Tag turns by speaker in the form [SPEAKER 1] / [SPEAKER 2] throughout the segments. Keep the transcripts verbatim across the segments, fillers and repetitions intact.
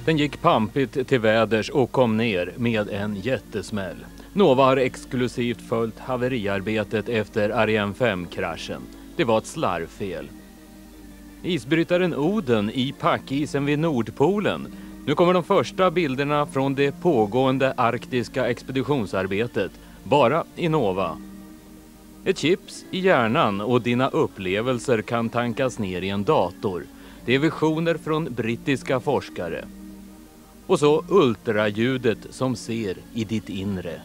[SPEAKER 1] Den gick pampigt till väders och kom ner med en jättesmäll. Nova har exklusivt följt haveriarbetet efter Ariane fem-kraschen. Det var ett slarvfel. Isbrytaren Oden i packisen vid Nordpolen. Nu kommer de första bilderna från det pågående arktiska expeditionsarbetet. Bara i Nova. Ett chips i hjärnan och dina upplevelser kan tankas ner i en dator. Det är visioner från brittiska forskare. Och så ultraljudet som ser i ditt inre.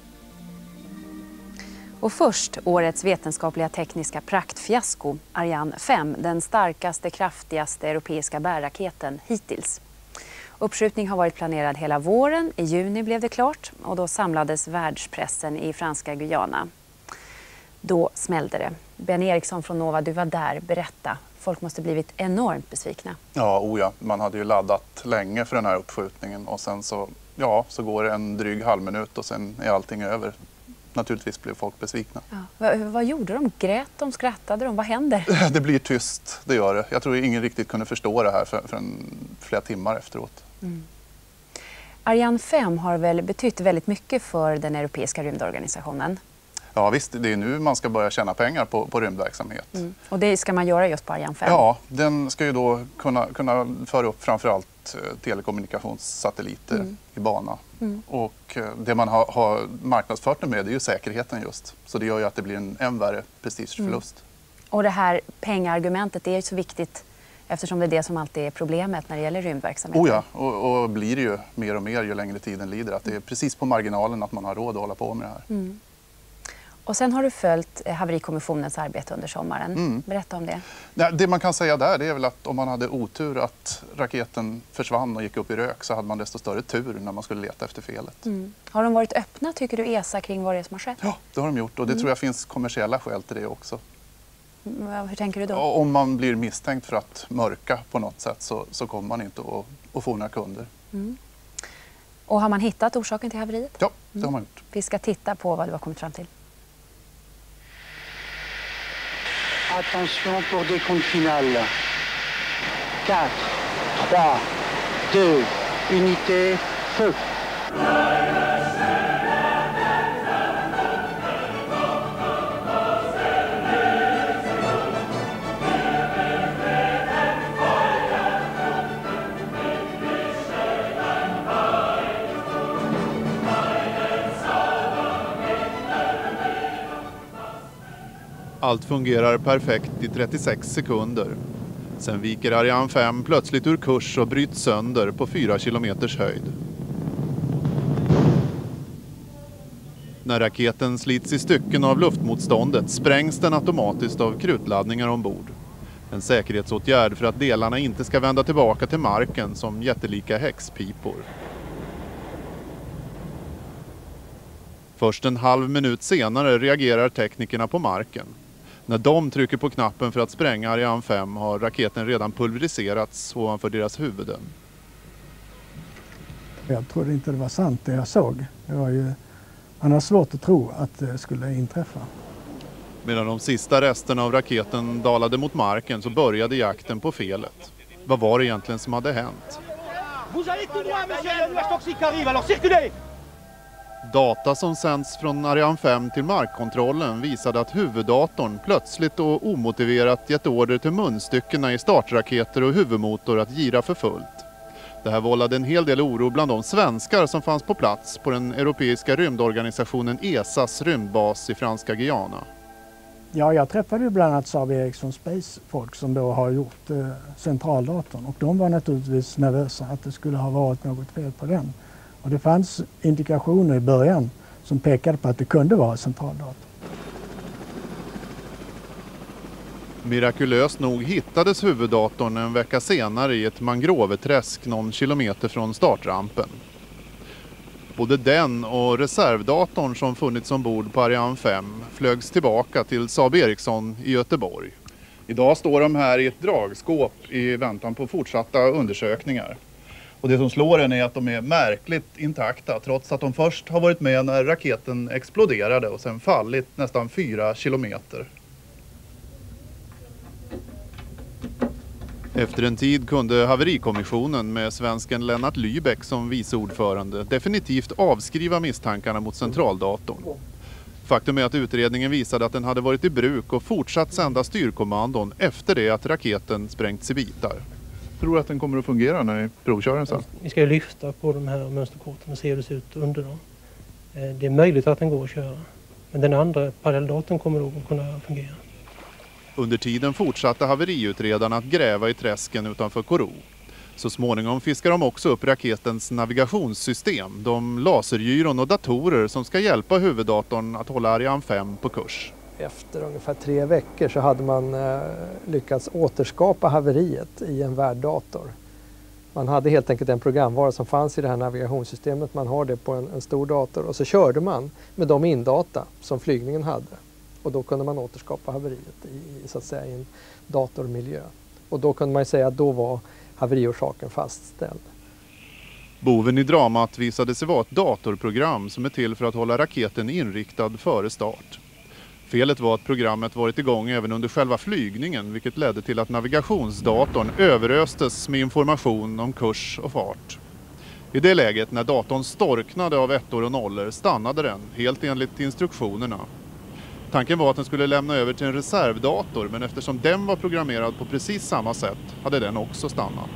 [SPEAKER 2] Och först årets vetenskapliga tekniska praktfiasko, Ariane fem, den starkaste, kraftigaste europeiska bärraketen hittills. Uppskjutning har varit planerad hela våren, i juni blev det klart och då samlades världspressen i franska Guyana. Då smällde det. Ben Eriksson från Nova, du var där, berätta. Folk måste blivit enormt besvikna.
[SPEAKER 3] Ja, oja. Man hade ju laddat länge för den här uppskjutningen och sen så, ja, så går det en dryg halv minut och sen är allting över. Naturligtvis blev folk besvikna.
[SPEAKER 2] Ja. Vad, vad gjorde de? Grät de? Skrattade de? Vad händer?
[SPEAKER 3] Det blir tyst, det gör det. Jag tror ingen riktigt kunde förstå det här för, för en, flera timmar efteråt.
[SPEAKER 2] Mm. Ariane fem har väl betytt väldigt mycket för den europeiska rymdorganisationen?
[SPEAKER 3] Ja visst, det är nu man ska börja tjäna pengar på, på rymdverksamhet.
[SPEAKER 2] Mm. Och det ska man göra just på Ariane fem?
[SPEAKER 3] Ja, den ska ju då kunna, kunna föra upp framförallt telekommunikationssatelliter mm. i bana. Mm. Och det man har, har marknadsfört med är ju säkerheten just. Så det gör ju att det blir en än värre prestigeförlust. Mm.
[SPEAKER 2] Och det här pengargumentet är ju så viktigt eftersom det är det som alltid är problemet när det gäller rymdverksamheten.
[SPEAKER 3] Oh ja, och, och blir det ju mer och mer ju längre tiden lider. Att det är precis på marginalen att man har råd att hålla på med det här.
[SPEAKER 2] Mm. Och sen har du följt haverikommissionens arbete under sommaren. Mm. Berätta om det.
[SPEAKER 3] Nej, det man kan säga där det är väl att om man hade otur att raketen försvann och gick upp i rök så hade man desto större tur när man skulle leta efter felet.
[SPEAKER 2] Mm. Har de varit öppna tycker du E S A kring vad det är som har skett?
[SPEAKER 3] Ja, det har de gjort och det mm. tror jag finns kommersiella skäl till det också.
[SPEAKER 2] Mm. Hur tänker du då?
[SPEAKER 3] Om man blir misstänkt för att mörka på något sätt så, så kommer man inte att, att få några kunder.
[SPEAKER 2] Mm. Och har man hittat orsaken till haveriet?
[SPEAKER 3] Ja, det har man gjort.
[SPEAKER 2] Vi ska titta på vad du har kommit fram till.
[SPEAKER 4] Attention pour décompte final. quatre, trois, deux, unité, feu.
[SPEAKER 5] Allt fungerar perfekt i trettiosex sekunder. Sen viker Ariane fem plötsligt ur kurs och bryts sönder på fyra kilometers höjd. När raketen slits i stycken av luftmotståndet sprängs den automatiskt av krutladdningar ombord. En säkerhetsåtgärd för att delarna inte ska vända tillbaka till marken som jättelika häxpipor. Först en halv minut senare reagerar teknikerna på marken. När de trycker på knappen för att spränga Ariane fem har raketen redan pulveriserats ovanför deras huvuden.
[SPEAKER 6] Jag trodde inte det var sant det jag såg. Det var ju, man har svårt att tro att det skulle inträffa.
[SPEAKER 5] Medan de sista resterna av raketen dalade mot marken så började jakten på felet. Vad var det egentligen som hade hänt? Data som sänds från Ariane fem till markkontrollen visade att huvuddatorn plötsligt och omotiverat gett order till munstyckena i startraketer och huvudmotor att gira för fullt. Det här vållade en hel del oro bland de svenskar som fanns på plats på den europeiska rymdorganisationen E S As rymdbas i franska Guyana.
[SPEAKER 6] Ja, jag träffade ju bland annat Saab Ericsson Space folk som då har gjort eh, centraldatorn och de var naturligtvis nervösa att det skulle ha varit något fel på den. Och det fanns indikationer i början som pekade på att det kunde vara centraldatorn.
[SPEAKER 5] Mirakulöst nog hittades huvuddatorn en vecka senare i ett mangroveträsk någon kilometer från startrampen. Både den och reservdatorn som funnits ombord på Ariane fem flögs tillbaka till Saab Ericsson i Göteborg. Idag står de här i ett dragskåp i väntan på fortsatta undersökningar. Och det som slår en är att de är märkligt intakta trots att de först har varit med när raketen exploderade och sen fallit nästan fyra kilometer. Efter en tid kunde haverikommissionen med svensken Lennart Lybeck som viceordförande definitivt avskriva misstankarna mot centraldatorn. Faktum är att utredningen visade att den hade varit i bruk och fortsatt sända styrkommandon efter det att raketen sprängts i bitar.
[SPEAKER 3] Tror du att den kommer att fungera när ni provkör den sen?
[SPEAKER 7] Vi ska ju lyfta på de här mönsterkorten och se hur det ser ut under dem. Det är möjligt att den går att köra. Men den andra parallelldatorn kommer nog att kunna fungera.
[SPEAKER 5] Under tiden fortsatte haveriutredarna att gräva i träsken utanför Kourou. Så småningom fiskar de också upp raketens navigationssystem, de lasergyron och datorer som ska hjälpa huvuddatorn att hålla Ariane fem på kurs.
[SPEAKER 8] Efter ungefär tre veckor så hade man eh, lyckats återskapa haveriet i en värddator. Man hade helt enkelt en programvara som fanns i det här navigationssystemet, man har det på en, en stor dator och så körde man med de indata som flygningen hade. Och då kunde man återskapa haveriet i, så att säga, i en datormiljö. Och då kunde man säga att då var haveriorsaken fastställd.
[SPEAKER 5] Boven i dramat visade sig vara ett datorprogram som är till för att hålla raketen inriktad före start. Felet var att programmet varit igång även under själva flygningen, vilket ledde till att navigationsdatorn överöstes med information om kurs och fart. I det läget, när datorn storknade av ettor och nollor, stannade den, helt enligt instruktionerna. Tanken var att den skulle lämna över till en reservdator, men eftersom den var programmerad på precis samma sätt hade den också stannat.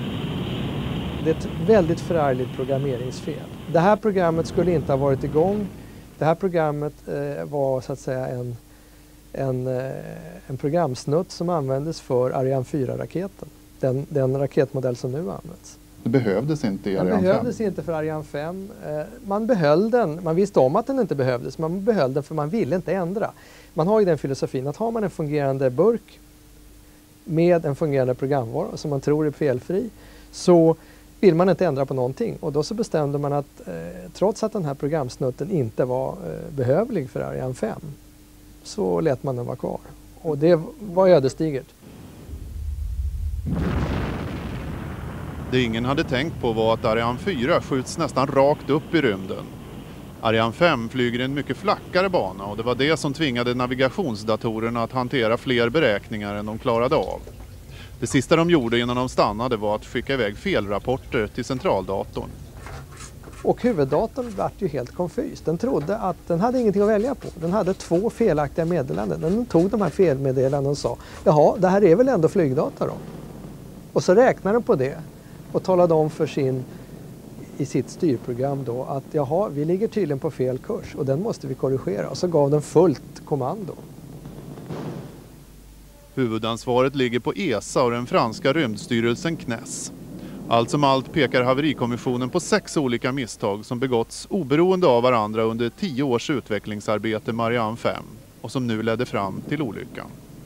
[SPEAKER 8] Det är ett väldigt förargligt programmeringsfel. Det här programmet skulle inte ha varit igång. Det här programmet eh, var så att säga en, en, eh, en programsnutt som användes för Ariane fyra-raketen. Den, den raketmodell som nu används.
[SPEAKER 3] Det behövdes inte i Ariane fem?
[SPEAKER 8] Det behövdes inte för Ariane fem. Eh, man behöll den, man visste om att den inte behövdes, man behöll den för man ville inte ändra. Man har ju den filosofin att har man en fungerande burk med en fungerande programvara som man tror är felfri, så vill man inte ändra på någonting. Och då så bestämde man att eh, trots att den här programsnutten inte var eh, behövlig för Ariane fem, så lät man den vara kvar. Och det var ödesdigert.
[SPEAKER 5] Det ingen hade tänkt på var att Ariane fyra skjuts nästan rakt upp i rymden. Ariane fem flyger en mycket flackare bana och det var det som tvingade navigationsdatorerna att hantera fler beräkningar än de klarade av. Det sista de gjorde innan de stannade var att skicka iväg felrapporter till centraldatorn.
[SPEAKER 8] Och huvuddatorn var ju helt konfys. Den trodde att den hade ingenting att välja på. Den hade två felaktiga meddelanden. Den tog de här felmeddelandena och sa, jaha, det här är väl ändå flygdata då? Och så räknade den på det och talade om för sin, i sitt styrprogram då, att jaha, vi ligger tydligen på fel kurs och den måste vi korrigera. Och så gav den fullt kommando.
[SPEAKER 5] Huvudansvaret ligger på E S A och den franska rymdstyrelsen C N E S. Allt som allt pekar haverikommissionen på sex olika misstag som begåtts oberoende av varandra under tio års utvecklingsarbete med Ariane fem och som nu ledde fram till olyckan.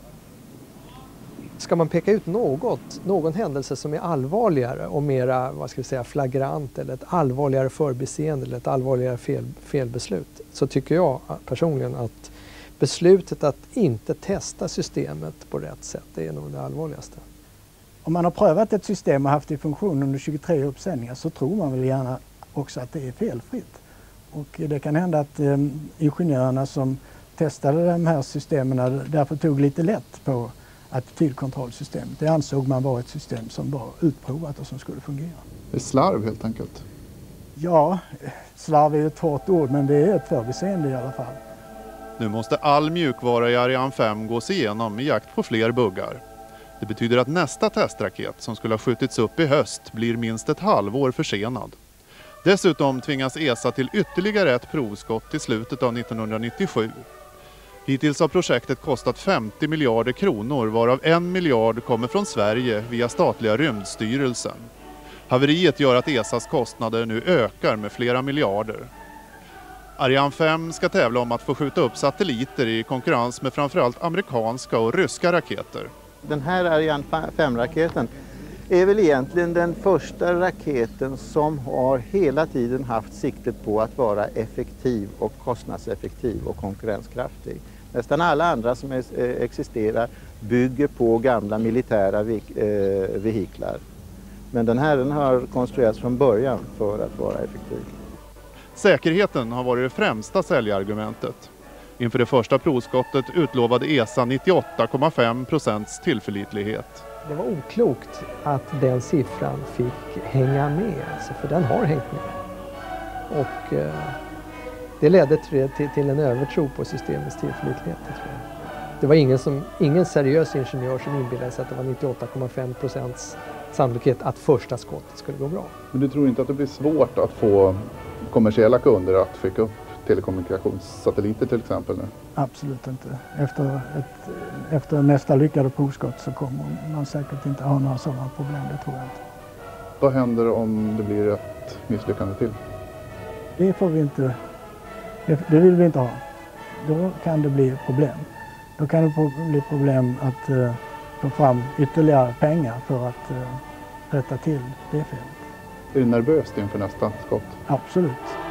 [SPEAKER 8] Ska man peka ut något, någon händelse som är allvarligare och mera, vad ska vi säga, flagrant eller ett allvarligare förbiseende eller ett allvarligare fel, felbeslut, så tycker jag personligen att beslutet att inte testa systemet på rätt sätt, det är nog det allvarligaste.
[SPEAKER 6] Om man har prövat ett system och haft det i funktion under tjugotre uppsändningar så tror man väl gärna också att det är felfritt. Och det kan hända att eh, ingenjörerna som testade de här systemen därför tog lite lätt på attitydkontrollsystemet. Det ansåg man var ett system som var utprovat och som skulle fungera.
[SPEAKER 3] Det är slarv helt enkelt?
[SPEAKER 6] Ja, slarv är ett hårt ord, men det är ett förbiseende i alla fall.
[SPEAKER 5] Nu måste all mjukvara i Ariane fem gås igenom i jakt på fler buggar. Det betyder att nästa testraket som skulle ha skjutits upp i höst blir minst ett halvår försenad. Dessutom tvingas E S A till ytterligare ett provskott i slutet av nittonhundranittiosju. Hittills har projektet kostat femtio miljarder kronor, varav en miljard kommer från Sverige via statliga rymdstyrelsen. Haveriet gör att E S As kostnader nu ökar med flera miljarder. Ariane fem ska tävla om att få skjuta upp satelliter i konkurrens med framförallt amerikanska och ryska raketer.
[SPEAKER 9] Den här Ariane fem-raketen är väl egentligen den första raketen som har hela tiden haft siktet på att vara effektiv och kostnadseffektiv och konkurrenskraftig. Nästan alla andra som existerar bygger på gamla militära vehiklar. Men den här den har konstruerats från början för att vara effektiv.
[SPEAKER 5] Säkerheten har varit det främsta säljargumentet. Inför det första provskottet utlovade E S A nittioåtta komma fem procents tillförlitlighet.
[SPEAKER 8] det var oklokt att den siffran fick hänga med, alltså, för den har hängt med. Och eh, det ledde till, till, till en övertro på systemets tillförlitlighet, tror jag. Det var ingen, som, ingen seriös ingenjör som inbillade sig att det var nittioåtta komma fem procents sannolikhet att första skottet skulle gå bra.
[SPEAKER 3] Men du tror inte att det blir svårt att få kommersiella kunder att skicka upp telekommunikationssatelliter till exempel nu?
[SPEAKER 6] Absolut inte. Efter, ett, efter nästa lyckade provskott så kommer man säkert inte ha några sådana problem, det tror jag inte.
[SPEAKER 3] Vad händer om det blir ett misslyckande till?
[SPEAKER 6] Det får vi inte, det, det vill vi inte ha. Då kan det bli problem. Då kan det bli problem att uh, få fram ytterligare pengar för att uh, rätta till det felet.
[SPEAKER 3] Är du nervös inför nästa skott?
[SPEAKER 6] Absolut.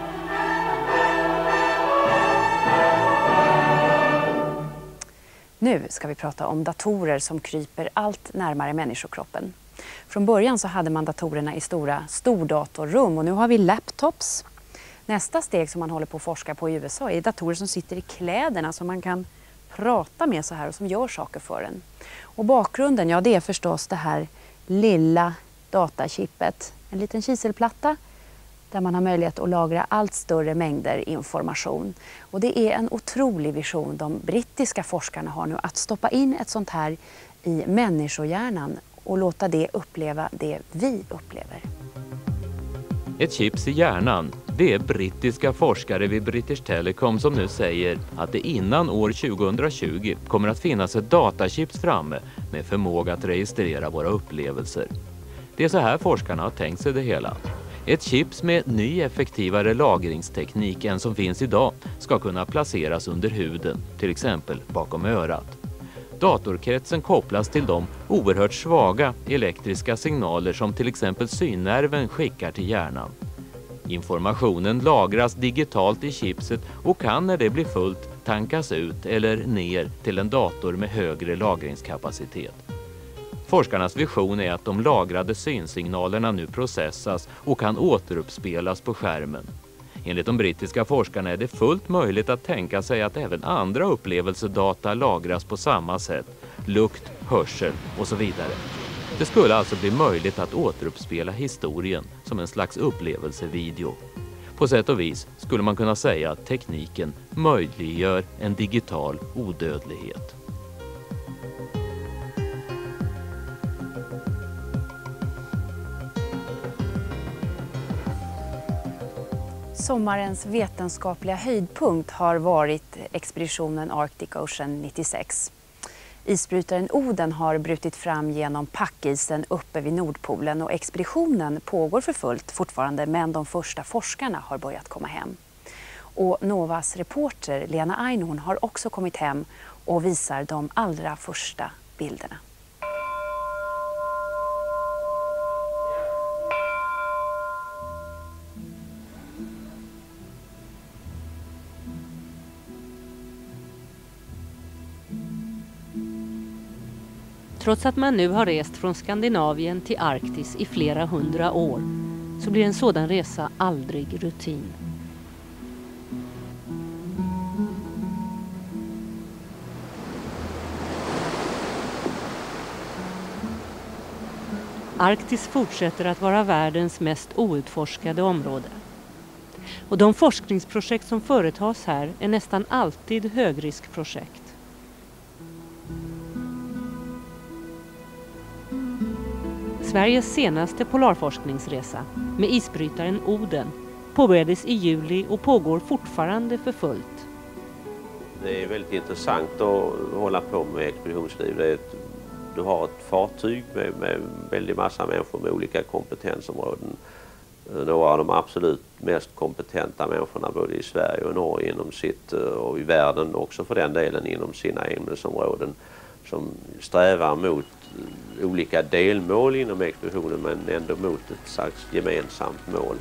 [SPEAKER 2] Nu ska vi prata om datorer som kryper allt närmare människokroppen. Från början så hade man datorerna i stora stordatorrum och nu har vi laptops. Nästa steg som man håller på att forska på i U S A är datorer som sitter i kläderna som man kan prata med så här och som gör saker för en. Och bakgrunden, ja, det är förstås det här lilla datachippet. En liten kiselplatta där man har möjlighet att lagra allt större mängder information. Och det är en otrolig vision de brittiska forskarna har nu, att stoppa in ett sånt här i människohjärnan och låta det uppleva det vi upplever.
[SPEAKER 1] Ett chips i hjärnan, det är brittiska forskare vid British Telecom som nu säger att det innan år tjugohundratjugo kommer att finnas ett datachips framme med förmåga att registrera våra upplevelser. Det är så här forskarna har tänkt sig det hela. Ett chips med ny effektivare lagringsteknik än som finns idag ska kunna placeras under huden, till exempel bakom örat. Datorkretsen kopplas till de oerhört svaga elektriska signaler som till exempel synnerven skickar till hjärnan. Informationen lagras digitalt i chipset och kan när det blir fullt tankas ut eller ner till en dator med högre lagringskapacitet. Forskarnas vision är att de lagrade synsignalerna nu processas och kan återuppspelas på skärmen. Enligt de brittiska forskarna är det fullt möjligt att tänka sig att även andra upplevelsedata lagras på samma sätt. Lukt, hörsel och så vidare. Det skulle alltså bli möjligt att återuppspela historien som en slags upplevelsevideo. På sätt och vis skulle man kunna säga att tekniken möjliggör en digital odödlighet.
[SPEAKER 2] Sommarens vetenskapliga höjdpunkt har varit expeditionen Arctic Ocean nittiosex. Isbrytaren Oden har brutit fram genom packisen uppe vid Nordpolen och expeditionen pågår för fullt fortfarande, men de första forskarna har börjat komma hem. Och Novas reporter Lena Einhorn har också kommit hem och visar de allra första bilderna.
[SPEAKER 10] Trots att man nu har rest från Skandinavien till Arktis i flera hundra år så blir en sådan resa aldrig rutin. Arktis fortsätter att vara världens mest outforskade område. Och de forskningsprojekt som företas här är nästan alltid högriskprojekt. Sveriges senaste polarforskningsresa med isbrytaren Oden påbörjades i juli och pågår fortfarande för fullt.
[SPEAKER 11] Det är väldigt intressant att hålla på med expeditionsliv. Det är ett, du har ett fartyg med, med väldigt massa människor med olika kompetensområden. Några av de absolut mest kompetenta människorna både i Sverige och Norge inom sitt, och i världen också för den delen inom sina ämnesområden, som strävar mot olika delmål inom expeditionen men ändå mot ett slags gemensamt mål.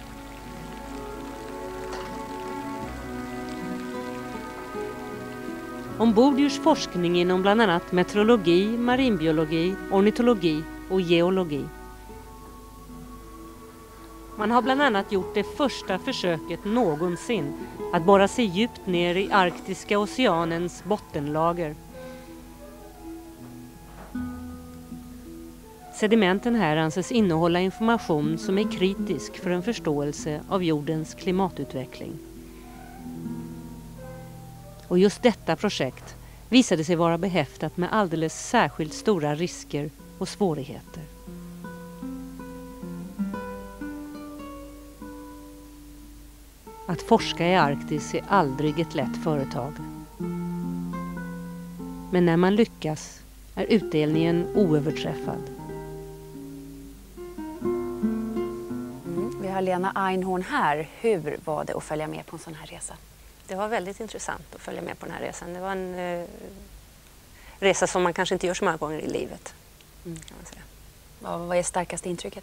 [SPEAKER 10] Ombord görs forskning inom bland annat meteorologi, marinbiologi, ornitologi och geologi. Man har bland annat gjort det första försöket någonsin att borra sig djupt ner i Arktiska oceanens bottenlager. Sedimenten här anses innehålla information som är kritisk för en förståelse av jordens klimatutveckling. Och just detta projekt visade sig vara behäftat med alldeles särskilt stora risker och svårigheter. Att forska i Arktis är aldrig ett lätt företag. Men när man lyckas är utdelningen oöverträffad.
[SPEAKER 2] Mm. Vi har Lena Einhorn här. Hur var det att följa med på en sån här resa?
[SPEAKER 12] Det var väldigt intressant att följa med på den här resan. Det var en eh, resa som man kanske inte gör så många gånger i livet.
[SPEAKER 2] Mm. Kan man säga. Vad, vad är starkaste intrycket?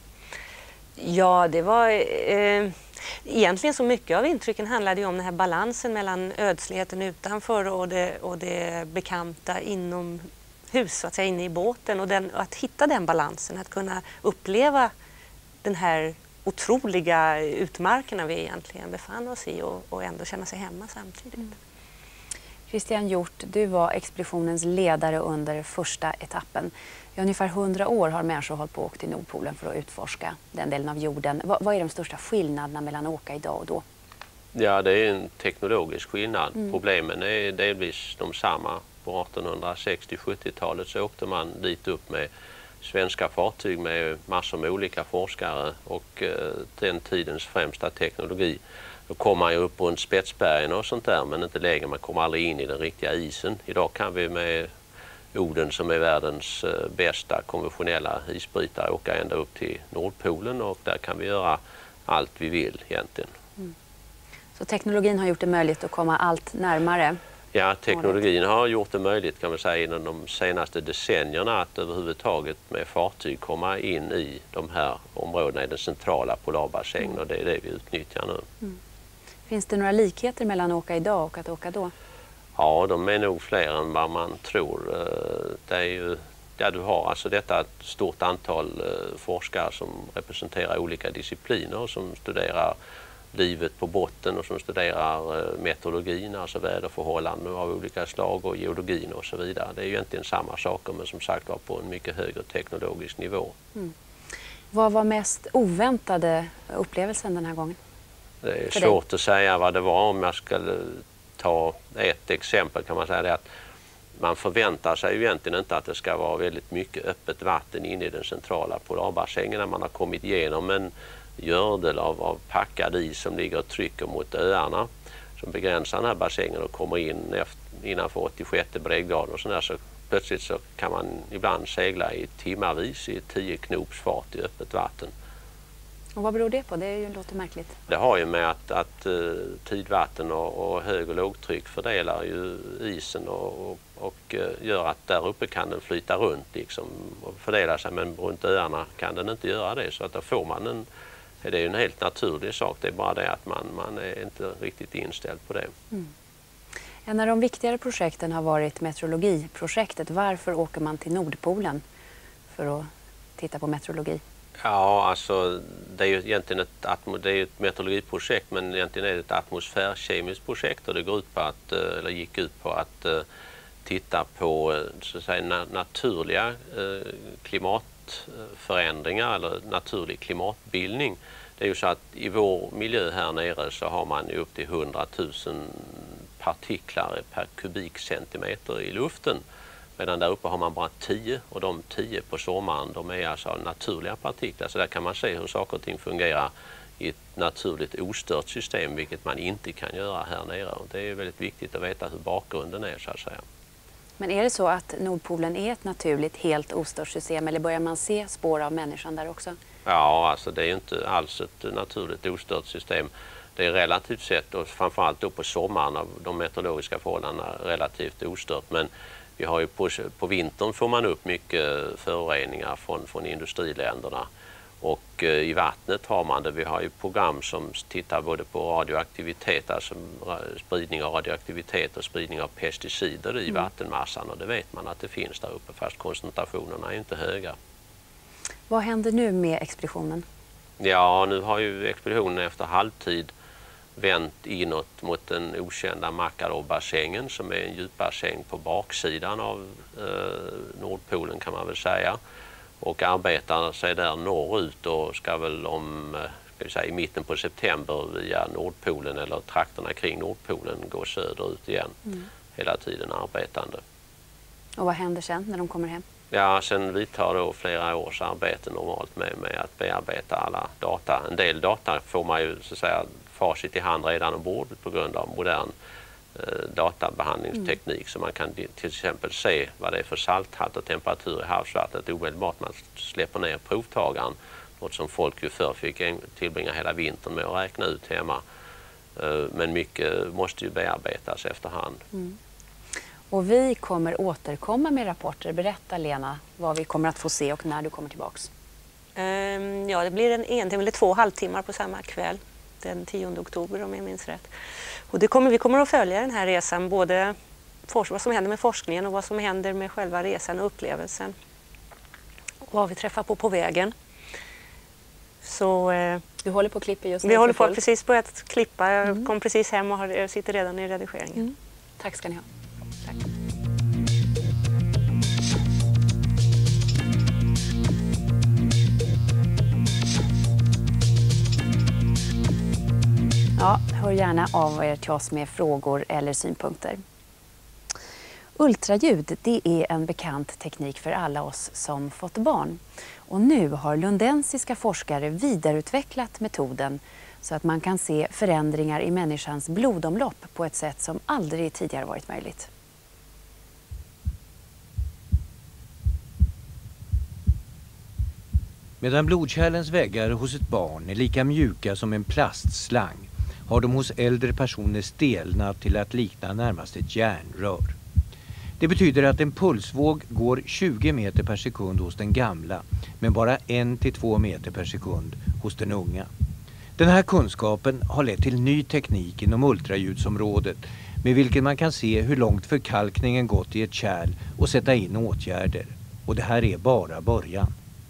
[SPEAKER 12] Ja, det var... Eh, egentligen så mycket av intrycken handlade ju om den här balansen mellan ödsligheten utanför och det, och det bekanta inomhus, så att säga, inne i båten. Och den, att hitta den balansen, att kunna uppleva den här otroliga utmarkerna vi egentligen befann oss i och, och ändå känna sig hemma samtidigt. Mm.
[SPEAKER 2] Christian Hjort, du var expeditionens ledare under första etappen. I ungefär hundra år har människor hållit på och åkt till Nordpolen för att utforska den delen av jorden. Vad, vad är de största skillnaderna mellan att åka idag och då?
[SPEAKER 11] Ja, det är en teknologisk skillnad.
[SPEAKER 2] Mm.
[SPEAKER 11] Problemen är delvis de samma. På artonhundrasextio-sjuttiotalet så åkte man dit upp med svenska fartyg med massor med olika forskare och eh, den tidens främsta teknologi. Då kom man ju upp runt Spetsbergen och sånt där, men inte längre. Man kom aldrig in i den riktiga isen. Idag kan vi med Oden, som är världens eh, bästa konventionella isbrytare, åka ända upp till Nordpolen och där kan vi göra allt vi vill egentligen.
[SPEAKER 2] Mm. Så teknologin har gjort det möjligt att komma allt närmare?
[SPEAKER 11] Ja, teknologin har gjort det möjligt, kan man säga, inom de senaste decennierna att överhuvudtaget med fartyg komma in i de här områdena i den centrala polarbassängen, mm. och det är det vi utnyttjar nu.
[SPEAKER 2] Mm. Finns det några likheter mellan att åka idag och att åka då?
[SPEAKER 11] Ja, de är nog fler än vad man tror. Det är ju, ja, du har alltså detta ett stort antal forskare som representerar olika discipliner och som studerar livet på botten och som studerar meteorologin, alltså väderförhållanden av olika slag, och geologin och så vidare. Det är ju egentligen samma saker, men som sagt var på en mycket högre teknologisk nivå. Mm.
[SPEAKER 2] Vad var mest oväntade upplevelsen den här gången?
[SPEAKER 11] Det är För svårt dig? att säga vad det var. Om jag skulle ta ett exempel kan man säga det att man förväntar sig ju egentligen inte att det ska vara väldigt mycket öppet vatten inne i den centrala polarbassängen när man har kommit igenom en gördel av, av packad is som ligger och trycker mot öarna som begränsar den här bassängen och kommer in efter, innanför åttiosjätte breddgraden och sådär, så plötsligt så kan man ibland segla i timmarvis i tio knops fart i öppet vatten.
[SPEAKER 2] Och vad beror det på? Det är ju, låter märkligt.
[SPEAKER 11] Det har ju med att, att uh, tidvatten och, och hög- och lågtryck fördelar ju isen och, och, och uh, gör att där uppe kan den flyta runt liksom, och fördela sig, men runt öarna kan den inte göra det. Så att där får man en, det är ju en helt naturlig sak, det är bara det att man, man är inte riktigt inställd på det.
[SPEAKER 2] Mm. En av de viktigare projekten har varit meteorologiprojektet. Varför åker man till Nordpolen för att titta på meteorologi?
[SPEAKER 11] Ja, alltså det är ju egentligen ett, det är ett meteorologiprojekt, men egentligen är det ett atmosfärkemiskt projekt, och det går ut på att, eller gick ut på att uh, titta på så att säga, naturliga uh, klimatförändringar eller naturlig klimatbildning. Det är ju så att i vår miljö här nere så har man ju upp till hundratusen partiklar per kubikcentimeter i luften. Medan där uppe har man bara tio, och de tio på sommaren de är alltså naturliga partiklar. Så där kan man se hur saker och ting fungerar i ett naturligt ostört system, vilket man inte kan göra här nere. Och det är väldigt viktigt att veta hur bakgrunden är, så att säga.
[SPEAKER 2] Men är det så att Nordpolen är ett naturligt helt ostört system, eller börjar man se spår av människan där också?
[SPEAKER 11] Ja, alltså det är ju inte alls ett naturligt ostört system. Det är relativt sett, och framförallt då på sommaren av de meteorologiska förhållandena, relativt ostört. Men vi har ju på, på vintern får man upp mycket föroreningar från, från industriländerna, och eh, i vattnet har man det. Vi har ju program som tittar både på radioaktivitet, alltså spridning av radioaktivitet och spridning av pesticider i mm. vattenmassan, och det vet man att det finns där uppe, fast koncentrationerna är inte höga.
[SPEAKER 2] Vad händer nu med expeditionen?
[SPEAKER 11] Ja, nu har ju expeditionen efter halvtid vänt inåt mot den okända Makarov-bassängen, som är en djupbassäng på baksidan av eh, Nordpolen kan man väl säga. och arbetar sig där norrut och ska väl om ska vi säga, i mitten på september via Nordpolen eller trakterna kring Nordpolen gå söderut igen. Mm. Hela tiden arbetande.
[SPEAKER 2] Och vad händer sen när de kommer hem?
[SPEAKER 11] Ja, sen vidtar då flera års arbete normalt med, med att bearbeta alla data. En del data får man ju så att säga facit i hand redan ombord på grund av modern eh, databehandlingsteknik. Mm. Så man kan till exempel se vad det är för salthalt och temperatur i havsvattnet omedelbart man släpper ner provtagaren. Något som folk ju förr fick tillbringa hela vintern med att räkna ut hemma. Eh, men mycket måste ju bearbetas efterhand. Mm.
[SPEAKER 2] Och vi kommer återkomma med rapporter. Berätta Lena vad vi kommer att få se och när du kommer tillbaks.
[SPEAKER 12] Um, ja, det blir en en timme eller två halvtimmar på samma kväll. Den tionde oktober om jag minns rätt. Och det kommer, vi kommer att följa den här resan. Både för, vad som händer med forskningen och vad som händer med själva resan och upplevelsen. Och vad vi träffar på på vägen. Så, eh,
[SPEAKER 2] du håller på att klippa just nu?
[SPEAKER 12] Vi håller på att precis börjat klippa. Jag mm. kom precis hem och har, sitter redan i redigeringen. Mm.
[SPEAKER 2] Tack ska ni ha. Tack. Ja, hör gärna av er till oss med frågor eller synpunkter. Ultraljud, det är en bekant teknik för alla oss som fått barn. Och nu har lundensiska forskare vidareutvecklat metoden så att man kan se förändringar i människans blodomlopp på ett sätt som aldrig tidigare varit möjligt.
[SPEAKER 13] Medan blodkärlens väggar hos ett barn är lika mjuka som en plastslang har de hos äldre personer stelnat till att likna närmast ett järnrör. Det betyder att en pulsvåg går tjugo meter per sekund hos den gamla, men bara en till två meter per sekund hos den unga. Den här kunskapen har lett till ny teknik inom ultraljudsområdet med vilken man kan se hur långt förkalkningen gått i ett kärl och sätta in åtgärder. Och det här är bara början.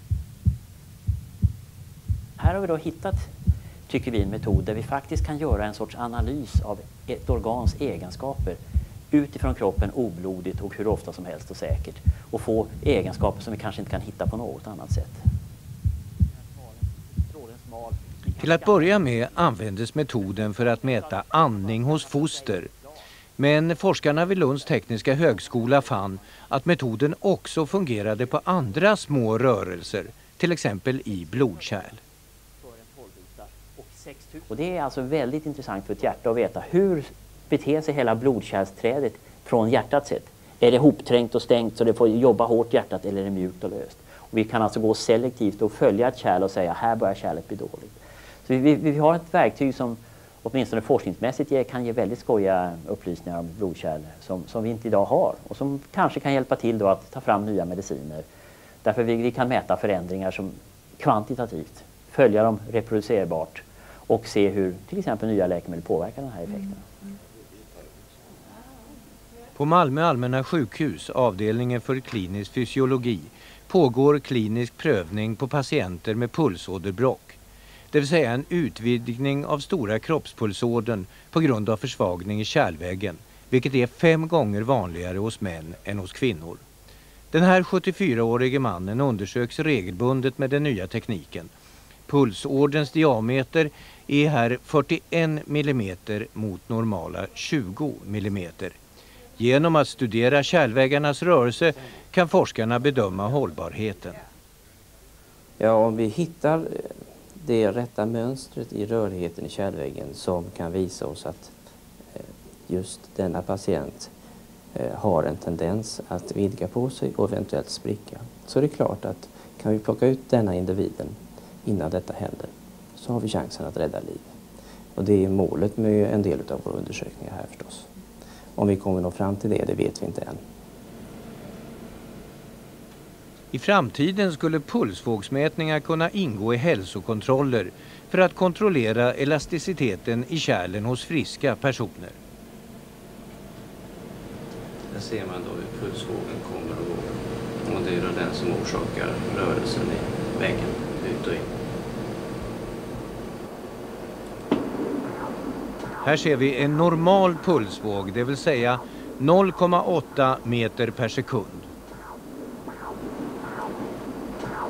[SPEAKER 14] Här har vi då hittat, tycker vi, en metod där vi faktiskt kan göra en sorts analys av ett organs egenskaper utifrån kroppen oblodigt och hur ofta som helst och säkert. Och få egenskaper som vi kanske inte kan hitta på något annat sätt.
[SPEAKER 13] Till att börja med användes metoden för att mäta andning hos foster. Men forskarna vid Lunds tekniska högskola fann att metoden också fungerade på andra små rörelser, till exempel i blodkärl.
[SPEAKER 14] Och det är alltså väldigt intressant för ett hjärta att veta hur beter sig hela blodkärlsträdet från hjärtat sett. Är det hopträngt och stängt så det får jobba hårt hjärtat eller är det mjukt och löst? Och vi kan alltså gå selektivt och följa ett kärl och säga här börjar kärlet bli dåligt. Så vi, vi, vi har ett verktyg som åtminstone forskningsmässigt ge, kan ge väldigt skojiga upplysningar om blodkärl som, som vi inte idag har. Och som kanske kan hjälpa till då att ta fram nya mediciner. Därför vi, vi kan mäta förändringar som kvantitativt, följa dem reproducerbart och se hur till exempel nya läkemedel påverkar den här effekten. Mm.
[SPEAKER 13] På Malmö allmänna sjukhus, avdelningen för klinisk fysiologi, pågår klinisk prövning på patienter med pulsåderbråck. Det vill säga en utvidgning av stora kroppspulsådern på grund av försvagning i kärlväggen, vilket är fem gånger vanligare hos män än hos kvinnor. Den här sjuttiofyraårige mannen undersöks regelbundet med den nya tekniken. Pulsåderns diameter är här fyrtioen millimeter mot normala tjugo millimeter. Genom att studera kärlväggarnas rörelse kan forskarna bedöma hållbarheten.
[SPEAKER 15] Ja, om vi hittar det rätta mönstret i rörligheten i kärlväggen som kan visa oss att just denna patient har en tendens att vidga på sig och eventuellt spricka, så är det klart att kan vi plocka ut denna individen innan detta händer så har vi chansen att rädda liv. Och det är målet med en del av våra undersökningar här förstås. Om vi kommer nå fram till det, det vet vi inte än.
[SPEAKER 13] I framtiden skulle pulsvågsmätningar kunna ingå i hälsokontroller för att kontrollera elasticiteten i kärlen hos friska personer.
[SPEAKER 15] Där ser man då hur pulsvågen kommer och går. Och det är då den som orsakar rörelsen i väggen, ut och in.
[SPEAKER 13] Här ser vi en normal pulsvåg, det vill säga noll komma åtta meter per sekund.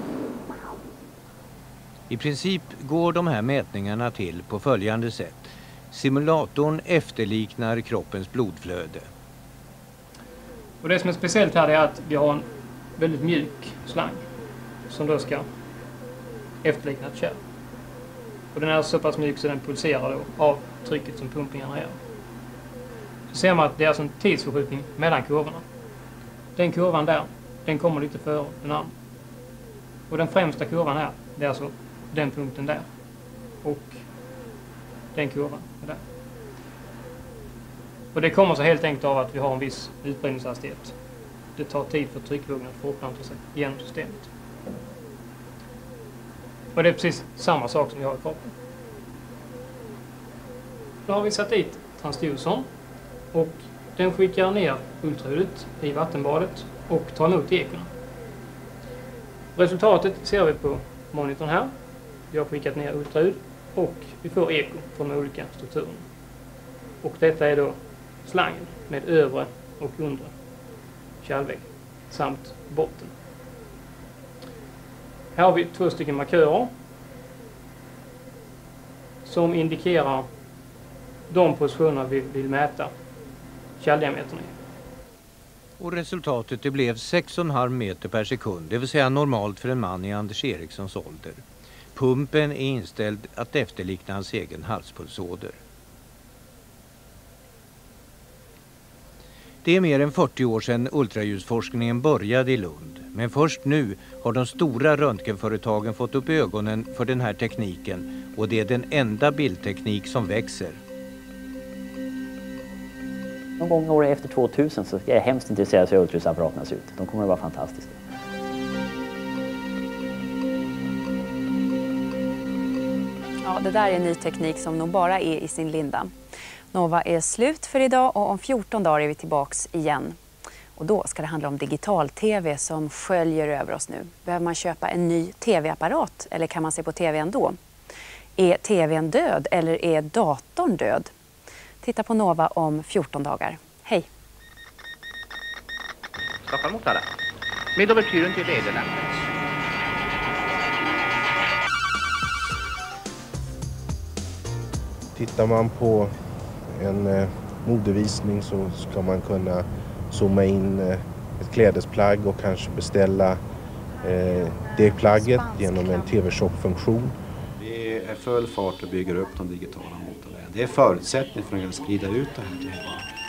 [SPEAKER 13] I princip går de här mätningarna till på följande sätt. Simulatorn efterliknar kroppens blodflöde.
[SPEAKER 16] Och det som är speciellt här är att vi har en väldigt mjuk slang som då ska efterlikna ett kärl. Och den är så pass mjuk så den pulserar då av trycket som pumpningarna gör. Så ser man att det är alltså en tidsförskjutning mellan kurvorna. Den kurvan där, den kommer lite före den andra. Och den främsta kurvan här, det är alltså den punkten där. Och den kurvan är där. Och det kommer så helt enkelt av att vi har en viss utbredningshastighet. Det tar tid för tryckvågen att fortplanta sig genom systemet. Och det är precis samma sak som vi har i kroppen. Då har vi satt dit transducern och den skickar ner ultraljudet i vattenbadet och tar emot ekorna. Resultatet ser vi på monitorn här. Vi har skickat ner ultraljud och vi får eko från de olika strukturerna. Och detta är då slangen med övre och undre kärlvägg samt botten. Här har vi två stycken markörer som indikerar de positioner vi vill mäta kärldiametern i.
[SPEAKER 13] Och resultatet det blev sex komma fem meter per sekund, det vill säga normalt för en man i Anders Erikssons ålder. Pumpen är inställd att efterlikna hans egen halspulsåder. Det är mer än fyrtio år sedan ultraljusforskningen började i Lund. Men först nu har de stora röntgenföretagen fått upp ögonen för den här tekniken och det är den enda bildteknik som växer.
[SPEAKER 14] Någon gång år efter tvåtusen så är jag hemskt intresserad av hur ultraljudsapparaterna ser ut. De kommer att vara fantastiska.
[SPEAKER 2] Ja, det där är ny teknik som nog bara är i sin linda. Nova är slut för idag och om fjorton dagar är vi tillbaks igen. Och då ska det handla om digital-tv som sköljer över oss nu. Behöver man köpa en ny tv-apparat eller kan man se på tv ändå? Är tvn död eller är datorn död? Titta på Nova om fjorton dagar. Hej!
[SPEAKER 17] Stockholm Motala. Med overtyren till Nederlandet.
[SPEAKER 18] Tittar man på en eh, modevisning så ska man kunna zooma in eh, ett klädesplagg och kanske beställa eh, det plagget genom en tv-shop-funktion.
[SPEAKER 19] Vi är full fart och bygger upp de digitala motorvägarna. Det är förutsättning för att sprida ut det här till hela